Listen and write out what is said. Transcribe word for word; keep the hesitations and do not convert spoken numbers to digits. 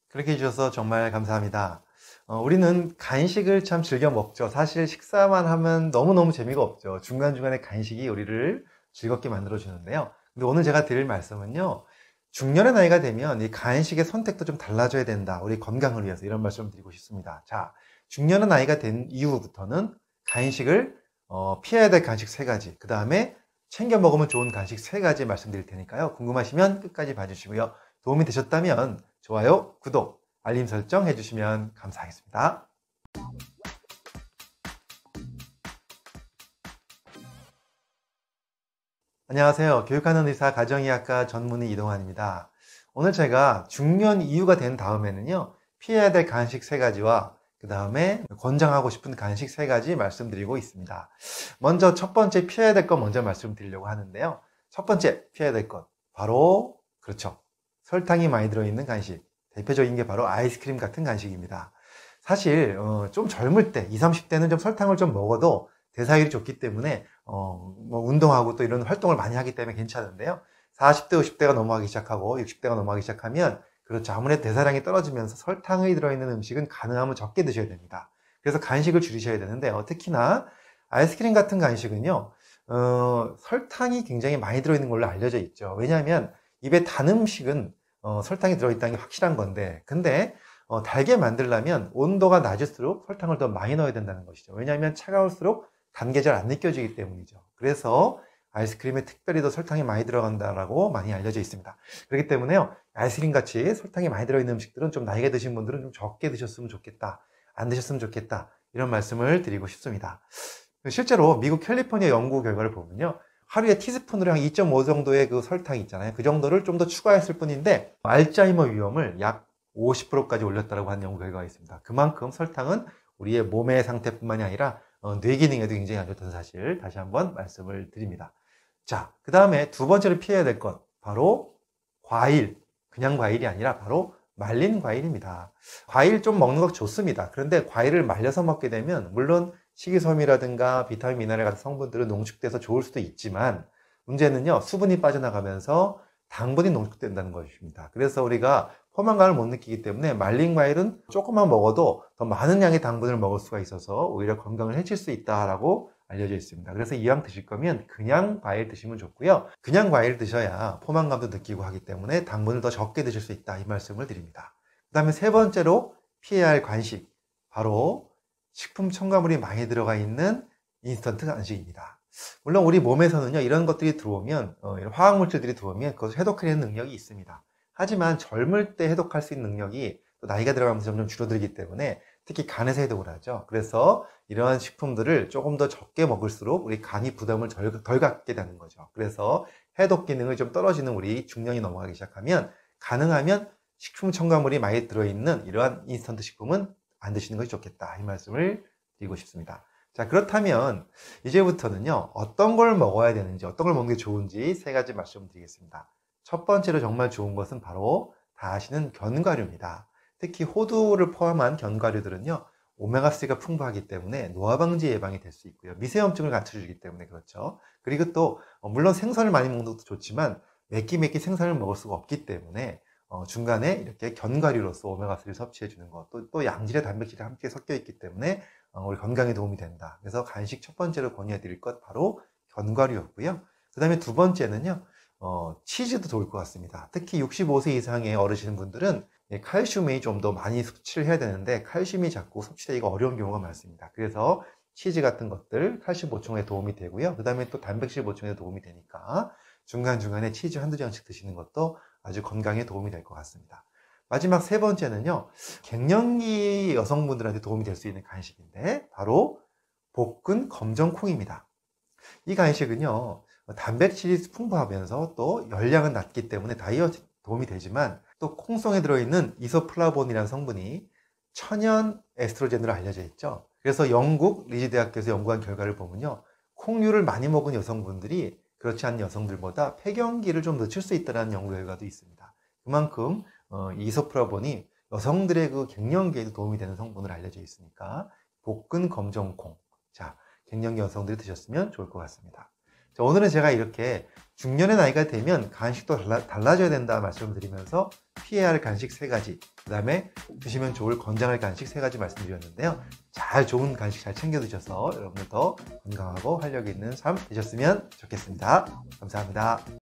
그렇게 해주셔서 정말 감사합니다. 어, 우리는 간식을 참 즐겨 먹죠. 사실 식사만 하면 너무너무 재미가 없죠. 중간중간에 간식이 우리를 즐겁게 만들어 주는데요. 근데 오늘 제가 드릴 말씀은요, 중년의 나이가 되면 이 간식의 선택도 좀 달라져야 된다. 우리 건강을 위해서 이런 말씀을 드리고 싶습니다. 자, 중년의 나이가 된 이후부터는 간식을 어, 피해야 될 간식 세 가지, 그 다음에 챙겨 먹으면 좋은 간식 세 가지 말씀드릴 테니까요. 궁금하시면 끝까지 봐주시고요. 도움이 되셨다면 좋아요, 구독, 알림 설정 해주시면 감사하겠습니다. 안녕하세요. 교육하는 의사 가정의학과 전문의 이동환입니다. 오늘 제가 중년 이후가 된 다음에는요, 피해야 될 간식 세 가지와 그 다음에 권장하고 싶은 간식 세 가지 말씀드리고 있습니다. 먼저 첫 번째 피해야 될 것 먼저 말씀드리려고 하는데요. 첫 번째 피해야 될 것, 바로 그렇죠, 설탕이 많이 들어있는 간식. 대표적인 게 바로 아이스크림 같은 간식입니다. 사실 어, 좀 젊을 때, 이십, 삼십 대는 좀 설탕을 좀 먹어도 대사율이 좋기 때문에 어, 뭐 운동하고 또 이런 활동을 많이 하기 때문에 괜찮은데요. 사십 대, 오십 대가 넘어가기 시작하고 육십 대가 넘어가기 시작하면 그렇죠, 아무래도 대사량이 떨어지면서 설탕이 들어있는 음식은 가능하면 적게 드셔야 됩니다. 그래서 간식을 줄이셔야 되는데요. 특히나 아이스크림 같은 간식은요, 어, 설탕이 굉장히 많이 들어있는 걸로 알려져 있죠. 왜냐하면 입에 단 음식은 어, 설탕이 들어있다는 게 확실한 건데, 근데 어, 달게 만들려면 온도가 낮을수록 설탕을 더 많이 넣어야 된다는 것이죠. 왜냐하면 차가울수록 단 게 잘 안 느껴지기 때문이죠. 그래서 아이스크림에 특별히 더 설탕이 많이 들어간다라고 많이 알려져 있습니다. 그렇기 때문에요, 아이스크림 같이 설탕이 많이 들어있는 음식들은 좀 나이가 드신 분들은 좀 적게 드셨으면 좋겠다, 안 드셨으면 좋겠다, 이런 말씀을 드리고 싶습니다. 실제로 미국 캘리포니아 연구 결과를 보면요, 하루에 티스푼으로 한 이 점 오 정도의 그 설탕 있잖아요. 그 정도를 좀 더 추가했을 뿐인데 알츠하이머 위험을 약 오십 퍼센트까지 올렸다고 하는 연구 결과가 있습니다. 그만큼 설탕은 우리의 몸의 상태뿐만이 아니라 어, 뇌 기능에도 굉장히 안 좋다는 사실 다시 한번 말씀을 드립니다. 자, 그 다음에 두 번째로 피해야 될 것, 바로 과일. 그냥 과일이 아니라 바로 말린 과일입니다. 과일 좀 먹는 거 좋습니다. 그런데 과일을 말려서 먹게 되면 물론 식이섬유라든가 비타민, 미네랄 같은 성분들은 농축돼서 좋을 수도 있지만, 문제는요, 수분이 빠져나가면서 당분이 농축된다는 것입니다. 그래서 우리가 포만감을 못 느끼기 때문에 말린 과일은 조금만 먹어도 더 많은 양의 당분을 먹을 수가 있어서 오히려 건강을 해칠 수 있다라고 알려져 있습니다. 그래서 이왕 드실 거면 그냥 과일 드시면 좋고요. 그냥 과일 드셔야 포만감도 느끼고 하기 때문에 당분을 더 적게 드실 수 있다, 이 말씀을 드립니다. 그 다음에 세 번째로 피해야 할 간식, 바로 식품 첨가물이 많이 들어가 있는 인스턴트 간식입니다. 물론 우리 몸에서는요, 이런 것들이 들어오면, 어, 이런 화학물질들이 들어오면 그것을 해독해내는 능력이 있습니다. 하지만 젊을 때 해독할 수 있는 능력이 또 나이가 들어가면서 점점 줄어들기 때문에 특히 간에서 해독을 하죠. 그래서 이러한 식품들을 조금 더 적게 먹을수록 우리 간이 부담을 덜, 덜 갖게 되는 거죠. 그래서 해독 기능이 좀 떨어지는 우리 중년이 넘어가기 시작하면 가능하면 식품 첨가물이 많이 들어있는 이러한 인스턴트 식품은 안 드시는 것이 좋겠다, 이 말씀을 드리고 싶습니다. 자, 그렇다면 이제부터는요, 어떤 걸 먹어야 되는지, 어떤 걸 먹는 게 좋은지 세 가지 말씀드리겠습니다. 첫 번째로 정말 좋은 것은 바로 다 아시는 견과류입니다. 특히 호두를 포함한 견과류들은요, 오메가삼가 풍부하기 때문에 노화 방지 예방이 될 수 있고요, 미세염증을 감춰주기 때문에 그렇죠. 그리고 또 물론 생선을 많이 먹는 것도 좋지만 매끼 매끼 생선을 먹을 수가 없기 때문에 어, 중간에 이렇게 견과류로서 오메가삼을 섭취해 주는 것, 또, 또 양질의 단백질이 함께 섞여 있기 때문에 어, 우리 건강에 도움이 된다. 그래서 간식 첫 번째로 권유해 드릴 것 바로 견과류였고요. 그 다음에 두 번째는요, 어, 치즈도 좋을 것 같습니다. 특히 육십오 세 이상의 어르신 분들은 칼슘이 좀 더 많이 섭취를 해야 되는데 칼슘이 자꾸 섭취되기가 어려운 경우가 많습니다. 그래서 치즈 같은 것들 칼슘 보충에 도움이 되고요. 그 다음에 또 단백질 보충에 도움이 되니까 중간중간에 치즈 한두 장씩 드시는 것도 아주 건강에 도움이 될 것 같습니다. 마지막 세 번째는요, 갱년기 여성분들한테 도움이 될 수 있는 간식인데 바로 볶은 검정콩입니다. 이 간식은요, 단백질이 풍부하면서 또 열량은 낮기 때문에 다이어트에 도움이 되지만 또 콩송에 들어있는 이소플라본이라는 성분이 천연 에스트로겐으로 알려져 있죠. 그래서 영국 리즈 대학교에서 연구한 결과를 보면요, 콩류를 많이 먹은 여성분들이 그렇지 않은 여성들보다 폐경기를 좀 늦출 수 있다는 연구 결과도 있습니다. 그만큼 어, 이소플라본이 여성들의 그 갱년기에도 도움이 되는 성분으로 알려져 있으니까 볶은 검정콩, 자, 갱년기 여성들이 드셨으면 좋을 것 같습니다. 자, 오늘은 제가 이렇게 중년의 나이가 되면 간식도 달라, 달라져야 된다 말씀을 드리면서 피해야 할 간식 세 가지, 그 다음에 드시면 좋을 건강할 간식 세 가지 말씀드렸는데요. 잘 좋은 간식 잘 챙겨 드셔서 여러분들 더 건강하고 활력 있는 삶 되셨으면 좋겠습니다. 감사합니다.